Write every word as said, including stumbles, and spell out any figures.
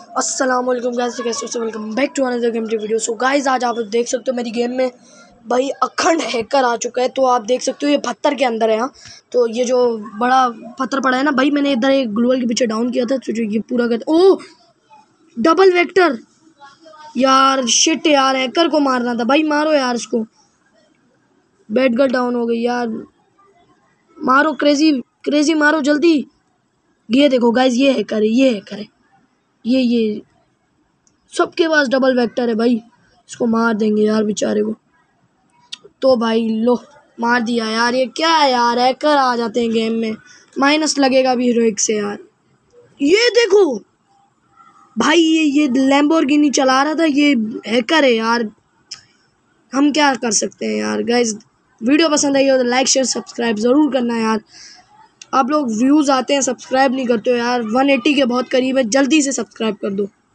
अस्सलाम वालेकुम गाइस, कैसे हो? Welcome back to another game video. So guys, आज आप देख सकते हो मेरी गेम में भाई अखंड हैकर आ चुका है। तो आप देख सकते हो ये पत्थर के अंदर है। यहाँ तो ये जो बड़ा पत्थर पड़ा है ना भाई, मैंने इधर एक ग्लूवल के पीछे डाउन किया था तो जो ये पूरा कर। ओ डबल वेक्टर यार, शिट यार, हैकर को मारना था भाई। मारो यार इसको। बैट गर्ल डाउन हो गई यार। मारो क्रेजी क्रेजी, मारो जल्दी। ये देखो गाइस, ये हैकर है, ये हैकर है, ये ये सबके पास डबल वेक्टर है भाई। इसको मार देंगे यार बेचारे को। तो भाई लो, मार दिया यार। ये क्या है यार, हैकर आ जाते हैं गेम में, माइनस लगेगा भी हीरोइक से यार। ये देखो भाई, ये ये लैम्बोर्गिनी चला रहा था, ये हैकर है यार। हम क्या कर सकते हैं यार। गाइस, वीडियो पसंद आई हो तो लाइक शेयर सब्सक्राइब ज़रूर करना यार। आप लोग व्यूज़ आते हैं, सब्सक्राइब नहीं करते हो यार। वन एटी के बहुत करीब है, जल्दी से सब्सक्राइब कर दो।